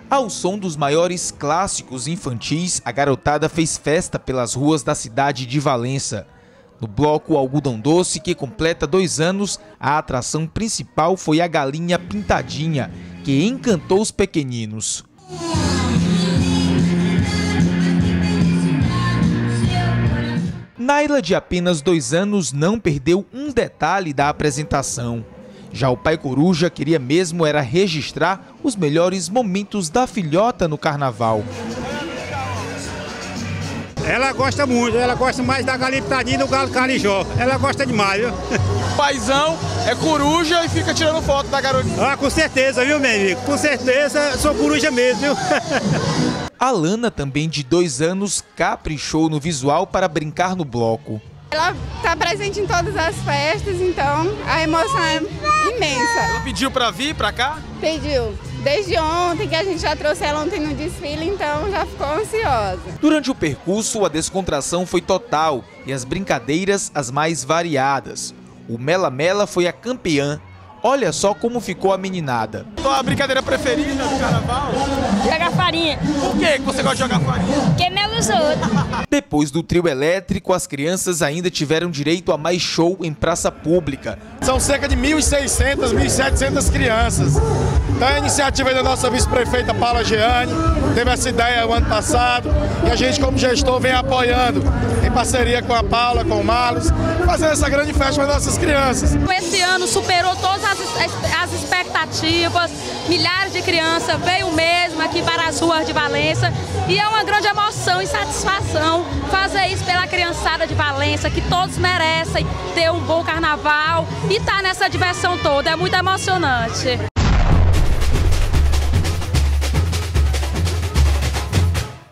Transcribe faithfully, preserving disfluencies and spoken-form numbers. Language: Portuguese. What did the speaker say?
Ao som dos maiores clássicos infantis, a garotada fez festa pelas ruas da cidade de Valença. No bloco Algodão Doce, que completa dois anos, a atração principal foi a Galinha Pintadinha, que encantou os pequeninos. Naila, de apenas dois anos, não perdeu um detalhe da apresentação. Já o pai coruja queria mesmo era registrar os melhores momentos da filhota no carnaval. Ela gosta muito, ela gosta mais da galinha pintadinha e do galo carijó. Ela gosta demais, viu? O paizão é coruja e fica tirando foto da garotinha. Ah, com certeza, viu, meu amigo? Com certeza, sou coruja mesmo, viu? A Lana, também de dois anos, caprichou no visual para brincar no bloco. Ela está presente em todas as festas, então a emoção é imensa. Ela pediu para vir para cá? Pediu. Desde ontem, que a gente já trouxe ela ontem no desfile, então já ficou ansiosa. Durante o percurso, a descontração foi total e as brincadeiras as mais variadas. O Mela Mela foi a campeã. Olha só como ficou a meninada. Qual a brincadeira preferida do carnaval? Jogar farinha. Por que você gosta de jogar farinha? Porque mela os outros. Depois do trio elétrico, as crianças ainda tiveram direito a mais show em praça pública. São cerca de mil e seiscentas, mil e setecentas crianças. Então a iniciativa da nossa vice-prefeita Paula Jeane teve essa ideia o ano passado e a gente, como gestor, vem apoiando em parceria com a Paula, com o Marlos, fazendo essa grande festa para nossas crianças. Esse ano superou todas as, as expectativas, milhares de crianças veio mesmo aqui para as ruas de Valença e é uma grande emoção e satisfação fazer isso pela criançada de Valença, que todos merecem ter um bom carnaval e estar nessa diversão toda, é muito emocionante.